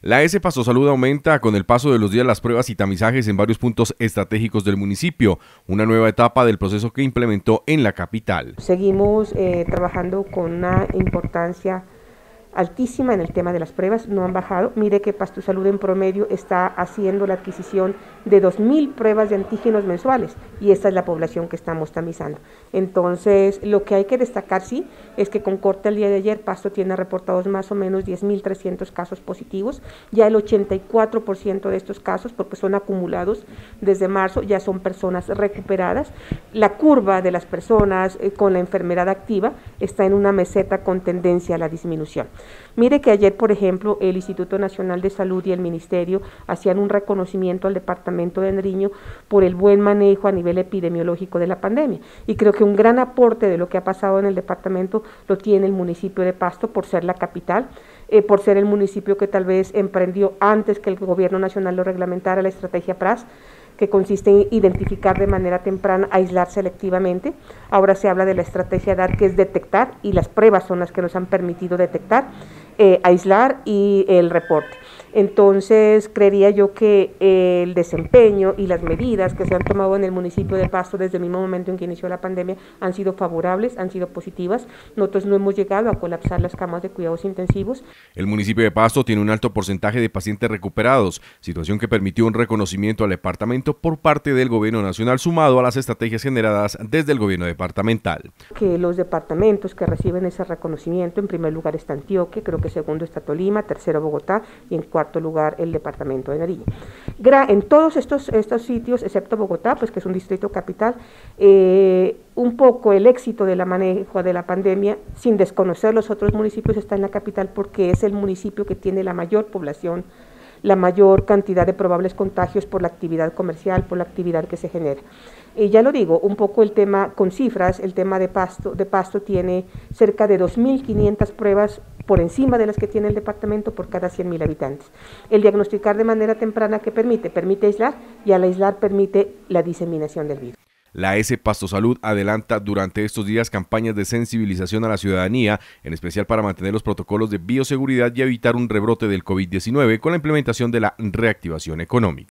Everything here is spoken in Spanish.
La S Pasto Salud aumenta con el paso de los días las pruebas y tamizajes en varios puntos estratégicos del municipio, una nueva etapa del proceso que implementó en la capital. Seguimos trabajando con una importancia altísima en el tema de las pruebas, no han bajado. Mire que Pasto Salud en promedio está haciendo la adquisición de 2.000 pruebas de antígenos mensuales y esta es la población que estamos tamizando. Entonces, lo que hay que destacar sí es que con corte al día de ayer, Pasto tiene reportados más o menos 10.300 casos positivos, ya el 84% de estos casos, porque son acumulados desde marzo, ya son personas recuperadas. La curva de las personas con la enfermedad activa está en una meseta con tendencia a la disminución. Mire que ayer, por ejemplo, el Instituto Nacional de Salud y el Ministerio hacían un reconocimiento al departamento de Nariño por el buen manejo a nivel epidemiológico de la pandemia. Y creo que un gran aporte de lo que ha pasado en el departamento lo tiene el municipio de Pasto por ser la capital, por ser el municipio que tal vez emprendió antes que el gobierno nacional lo reglamentara la estrategia PRAS, que consiste en identificar de manera temprana, aislar selectivamente. Ahora se habla de la estrategia DAR, que es detectar, y las pruebas son las que nos han permitido detectar, aislar y el reporte. Entonces, creería yo que el desempeño y las medidas que se han tomado en el municipio de Pasto desde el mismo momento en que inició la pandemia han sido favorables, han sido positivas. Nosotros no hemos llegado a colapsar las camas de cuidados intensivos. El municipio de Pasto tiene un alto porcentaje de pacientes recuperados, situación que permitió un reconocimiento al departamento por parte del gobierno nacional, sumado a las estrategias generadas desde el gobierno departamental. Que los departamentos que reciben ese reconocimiento, en primer lugar está Antioquia, creo que segundo está Tolima, tercero Bogotá y en cuarto lugar el departamento de Nariño. En todos estos sitios, excepto Bogotá, pues que es un distrito capital, un poco el éxito de la manejo de la pandemia, sin desconocer los otros municipios, está en la capital porque es el municipio que tiene la mayor población, la mayor cantidad de probables contagios por la actividad comercial, por la actividad que se genera. Ya lo digo, un poco el tema con cifras, el tema de Pasto tiene cerca de 2.500 pruebas por encima de las que tiene el departamento por cada 100.000 habitantes. El diagnosticar de manera temprana, ¿qué permite? Permite aislar y al aislar permite la diseminación del virus. La S Pasto Salud adelanta durante estos días campañas de sensibilización a la ciudadanía, en especial para mantener los protocolos de bioseguridad y evitar un rebrote del COVID-19 con la implementación de la reactivación económica.